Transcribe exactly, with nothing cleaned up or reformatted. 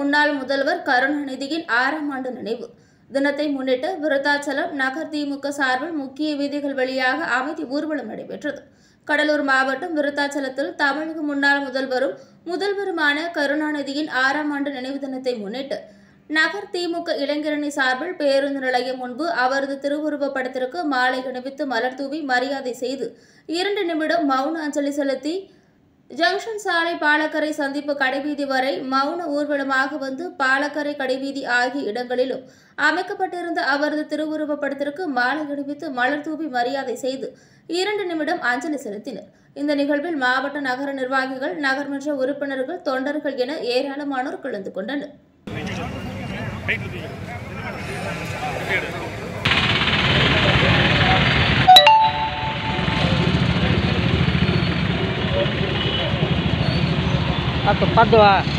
முன்னாள் முதல்வர் கருணாநிதியின் ஆறாம் ஆண்டு நினைவு தினத்தை முன்னிட்டு விருத்தாச்சலம் நகர் திமுக சார்பில் முக்கிய வீதிகள் வழியாக அமைதி ஊர்வலம் நடைபெற்றது. கடலூர் மாவட்டம் விருத்தாச்சலத்தில் தமிழக முன்னாள் முதல்வரும் முதல்வருமான கருணாநிதியின் ஆறாம் ஆண்டு நினைவு தினத்தை முன்னிட்டு நகர் திமுக இளைஞரணி சார்பில் பேருந்து நிலையம் முன்பு அவரது திருவுருவப் படத்திற்கு மாலை அணிவித்து மலர் தூவி மரியாதை செய்து இரண்டு நிமிடம் மௌன அஞ்சலி செலுத்தி ஜங்ஷன் சாலை பாலக்கரை சந்திப்பு கடைவீதி வரை மௌன ஊர்வலமாக வந்து பாலக்கரை கடைவீதி ஆகிய இடங்களிலும் அமைக்கப்பட்டிருந்த அவரது திருவுருவப் படத்திற்கு மாலை அணிவித்து மலர் தூவி மரியாதை செய்து இரண்டு நிமிடம் அஞ்சலி செலுத்தினர். இந்த நிகழ்வில் மாவட்ட நகர நிர்வாகிகள், நகர்மன்ற உறுப்பினர்கள், தொண்டர்கள் என ஏராளமானோர் கலந்து கொண்டனர். Apa padua?